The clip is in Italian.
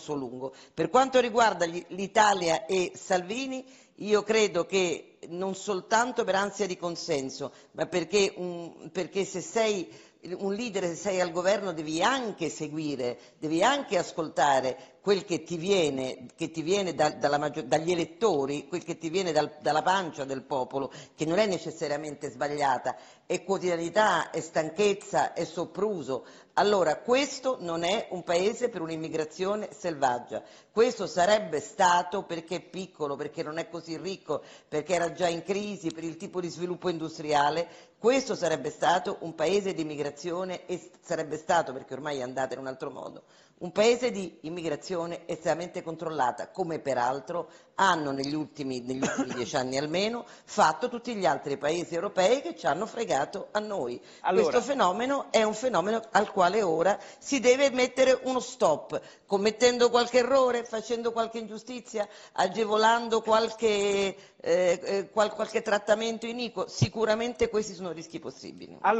discorso lungo. Per quanto riguarda l'Italia e Salvini, io credo che non soltanto per ansia di consenso, ma perché se sei un leader, se sei al governo, devi anche seguire, devi anche ascoltare quel che ti viene dagli elettori, quel che ti viene dalla pancia del popolo, che non è necessariamente sbagliata, è quotidianità, è stanchezza, è sopruso. Allora, questo non è un paese per un'immigrazione selvaggia. Questo sarebbe stato, perché è piccolo, perché non è così ricco, perché era già in crisi, per il tipo di sviluppo industriale, questo sarebbe stato un paese di immigrazione e sarebbe stato, perché ormai è andata in un altro modo, un paese di immigrazione estremamente controllata, come peraltro hanno negli ultimi 10 anni almeno fatto tutti gli altri paesi europei che ci hanno fregato a noi. Questo fenomeno è un fenomeno al quale ora si deve mettere uno stop, commettendo qualche errore, facendo qualche ingiustizia, agevolando qualche trattamento iniquo. Sicuramente questi sono rischi possibili.